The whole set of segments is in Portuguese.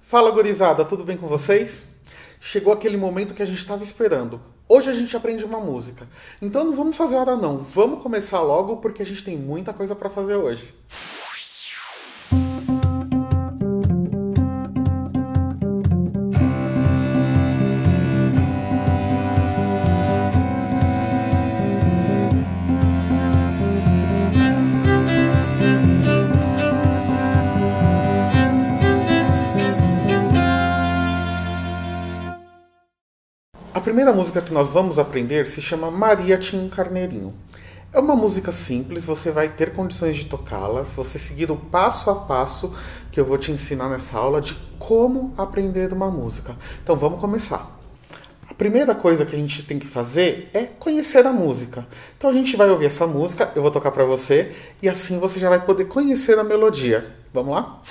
Fala, gurizada, tudo bem com vocês? Chegou aquele momento que a gente estava esperando. Hoje a gente aprende uma música. Então não vamos fazer hora não, vamos começar logo porque a gente tem muita coisa para fazer hoje. A primeira música que nós vamos aprender se chama Maria tinha um carneirinho. É uma música simples, você vai ter condições de tocá-la se você seguir o passo a passo que eu vou te ensinar nessa aula de como aprender uma música. Então vamos começar. A primeira coisa que a gente tem que fazer é conhecer a música. Então a gente vai ouvir essa música, eu vou tocar para você e assim você já vai poder conhecer a melodia. Vamos lá?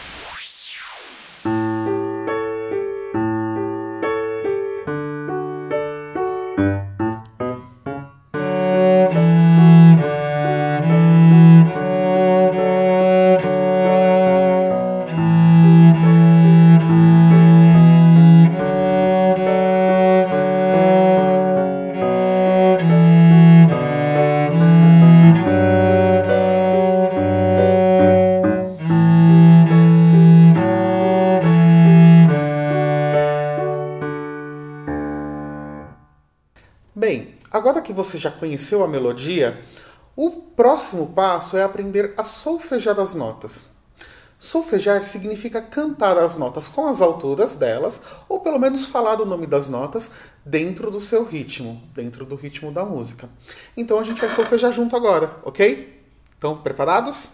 Bem, agora que você já conheceu a melodia, o próximo passo é aprender a solfejar as notas. Solfejar significa cantar as notas com as alturas delas, ou pelo menos falar o nome das notas dentro do seu ritmo, dentro do ritmo da música. Então a gente vai solfejar junto agora, ok? Então, preparados?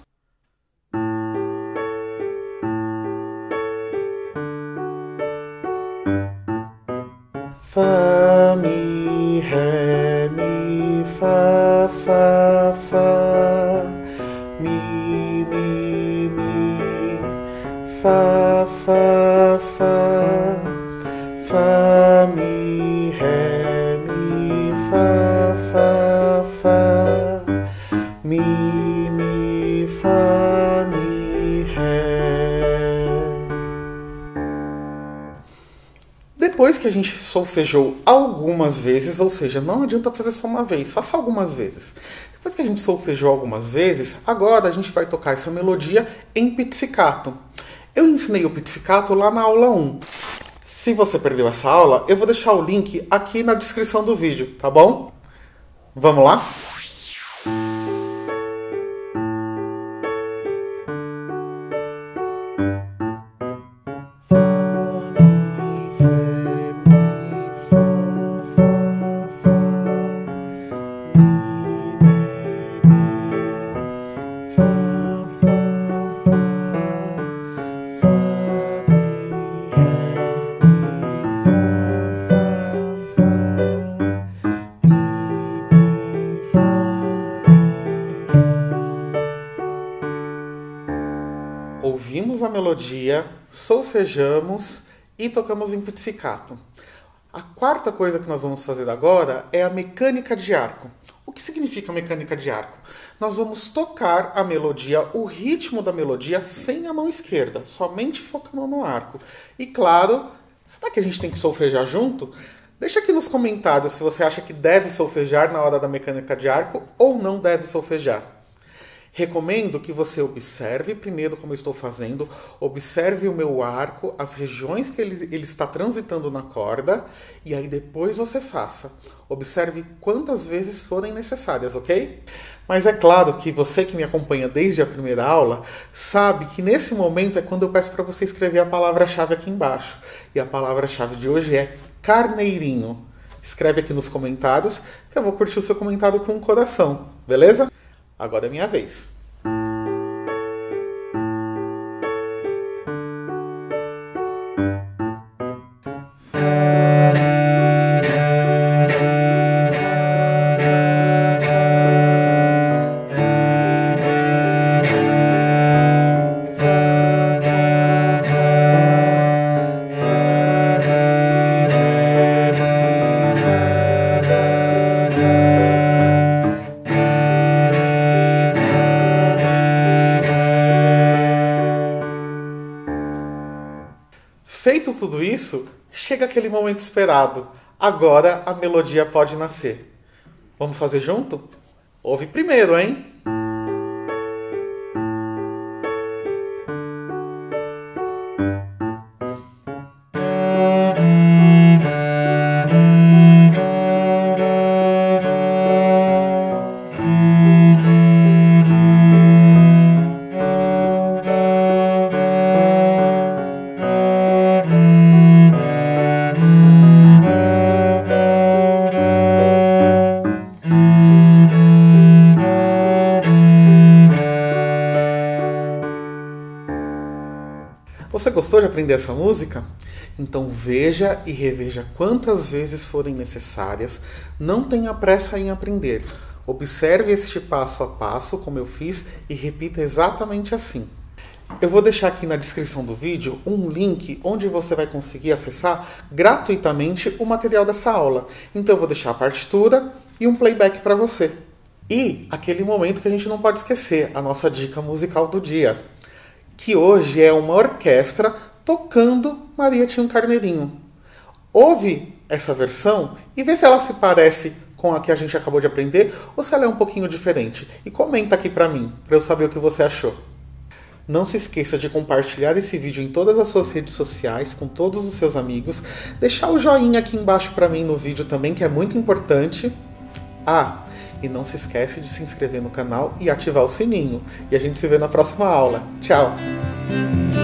Fá, mi, ré, mi, fá, fá, fá, mi, fá, fá, fá, fá, mi, ré, mi, fá, fá, fá, mi, fá, mi, ré. Depois que a gente solfejou algumas vezes, ou seja, não adianta fazer só uma vez, faça algumas vezes. Depois que a gente solfejou algumas vezes, agora a gente vai tocar essa melodia em pizzicato. Eu ensinei o pizzicato lá na aula 1. Se você perdeu essa aula, eu vou deixar o link aqui na descrição do vídeo, tá bom? Vamos lá? Ouvimos a melodia, solfejamos e tocamos em pizzicato. A quarta coisa que nós vamos fazer agora é a mecânica de arco. O que significa mecânica de arco? Nós vamos tocar a melodia, o ritmo da melodia sem a mão esquerda, somente focando no arco. E claro, será que a gente tem que solfejar junto? Deixa aqui nos comentários se você acha que deve solfejar na hora da mecânica de arco ou não deve solfejar. Recomendo que você observe primeiro como eu estou fazendo, observe o meu arco, as regiões que ele está transitando na corda, e aí depois você faça. Observe quantas vezes forem necessárias, ok? Mas é claro que você que me acompanha desde a primeira aula, sabe que nesse momento é quando eu peço para você escrever a palavra-chave aqui embaixo. E a palavra-chave de hoje é carneirinho. Escreve aqui nos comentários que eu vou curtir o seu comentário com um coração, beleza? Agora é minha vez. Feito tudo isso, chega aquele momento esperado. Agora a melodia pode nascer. Vamos fazer junto? Ouve primeiro, hein? Você gostou de aprender essa música? Então veja e reveja quantas vezes forem necessárias. Não tenha pressa em aprender. Observe este passo a passo, como eu fiz, e repita exatamente assim. Eu vou deixar aqui na descrição do vídeo um link onde você vai conseguir acessar gratuitamente o material dessa aula. Então eu vou deixar a partitura e um playback para você. E aquele momento que a gente não pode esquecer, a nossa dica musical do dia, que hoje é uma orquestra tocando Maria Tinha um Carneirinho. Ouve essa versão e vê se ela se parece com a que a gente acabou de aprender ou se ela é um pouquinho diferente. E comenta aqui pra mim, pra eu saber o que você achou. Não se esqueça de compartilhar esse vídeo em todas as suas redes sociais, com todos os seus amigos. Deixar o joinha aqui embaixo pra mim no vídeo também, que é muito importante. E não se esquece de se inscrever no canal e ativar o sininho. E a gente se vê na próxima aula. Tchau!